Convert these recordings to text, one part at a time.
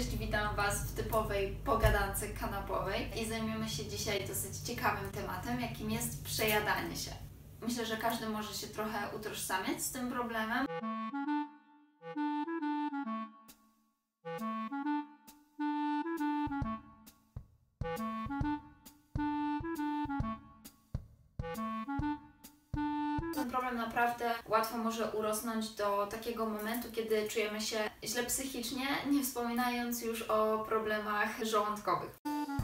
Cześć, witam Was w typowej pogadance kanapowej i zajmiemy się dzisiaj dosyć ciekawym tematem, jakim jest przejadanie się. Myślę, że każdy może się trochę utożsamiać z tym problemem. Ten problem naprawdę łatwo może urosnąć do takiego momentu, kiedy czujemy się źle psychicznie, nie wspominając już o problemach żołądkowych.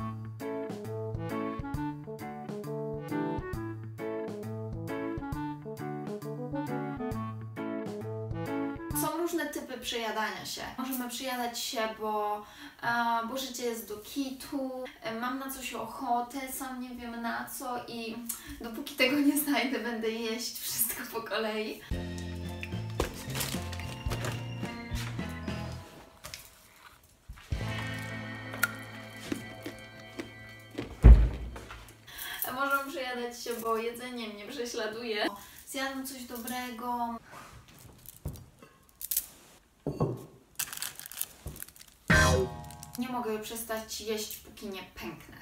Są różne typy przejadania się. Możemy przejadać się, bo życie jest do kitu, mam na coś ochotę, sam nie wiem na co i dopóki tego nie znajdę, będę jeść wszystko po kolei. Możemy przejadać się, bo jedzenie mnie prześladuje. Zjadam coś dobrego. Nie mogę przestać jeść, póki nie pęknę.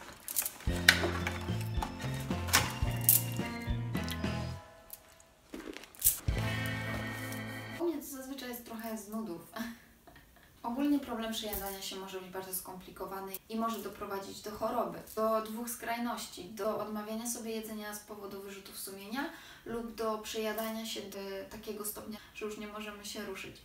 U mnie to zazwyczaj jest trochę z nudów. Ogólnie problem przejadania się może być bardzo skomplikowany i może doprowadzić do choroby, do dwóch skrajności, do odmawiania sobie jedzenia z powodu wyrzutów sumienia lub do przejadania się do takiego stopnia, że już nie możemy się ruszyć.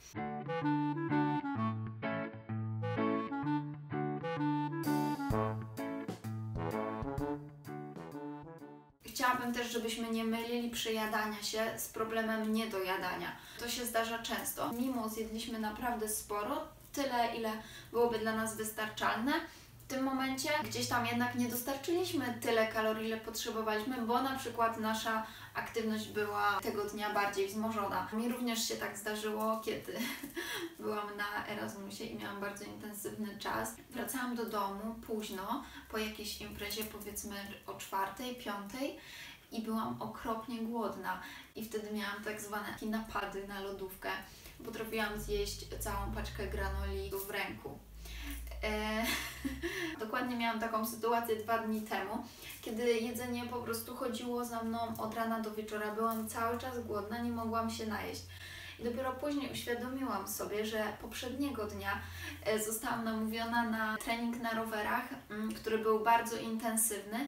Chciałabym też, żebyśmy nie mylili przejadania się z problemem niedojadania. To się zdarza często. Mimo zjedliśmy naprawdę sporo, tyle ile byłoby dla nas wystarczalne, w tym momencie gdzieś tam jednak nie dostarczyliśmy tyle kalorii, ile potrzebowaliśmy, bo na przykład nasza aktywność była tego dnia bardziej wzmożona. Mi również się tak zdarzyło, kiedy byłam na Erasmusie i miałam bardzo intensywny czas. Wracałam do domu późno, po jakiejś imprezie, powiedzmy o 4:00, 5:00 i byłam okropnie głodna i wtedy miałam tak zwane napady na lodówkę. Potrafiłam zjeść całą paczkę granoli w ręku. Dokładnie miałam taką sytuację 2 dni temu, kiedy jedzenie po prostu chodziło za mną od rana do wieczora. Byłam cały czas głodna, nie mogłam się najeść. I dopiero później uświadomiłam sobie, że poprzedniego dnia zostałam namówiona na trening na rowerach, który był bardzo intensywny.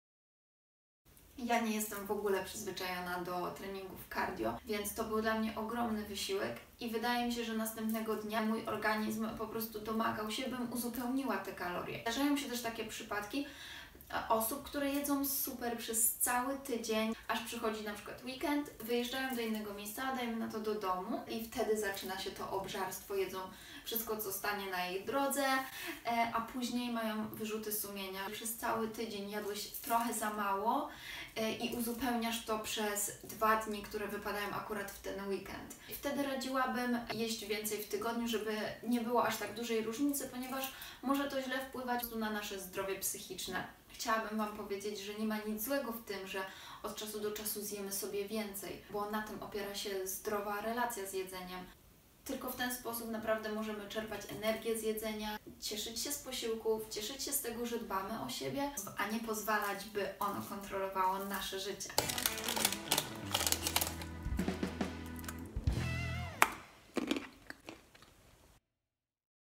Ja nie jestem w ogóle przyzwyczajona do treningów cardio, więc to był dla mnie ogromny wysiłek i wydaje mi się, że następnego dnia mój organizm po prostu domagał się, bym uzupełniła te kalorie. Zdarzają się też takie przypadki osób, które jedzą super przez cały tydzień, aż przychodzi na przykład weekend, wyjeżdżają do innego miejsca, dajmy na to do domu i wtedy zaczyna się to obżarstwo, jedzą wszystko, co stanie na ich drodze, a później mają wyrzuty sumienia. Przez cały tydzień jadłeś trochę za mało i uzupełniasz to przez 2 dni, które wypadają akurat w ten weekend. I wtedy radziłabym jeść więcej w tygodniu, żeby nie było aż tak dużej różnicy, ponieważ może to źle wpływać na nasze zdrowie psychiczne. Chciałabym Wam powiedzieć, że nie ma nic złego w tym, że od czasu do czasu zjemy sobie więcej, bo na tym opiera się zdrowa relacja z jedzeniem. Tylko w ten sposób naprawdę możemy czerpać energię z jedzenia, cieszyć się z posiłków, cieszyć się z tego, że dbamy o siebie, a nie pozwalać, by ono kontrolowało nasze życie.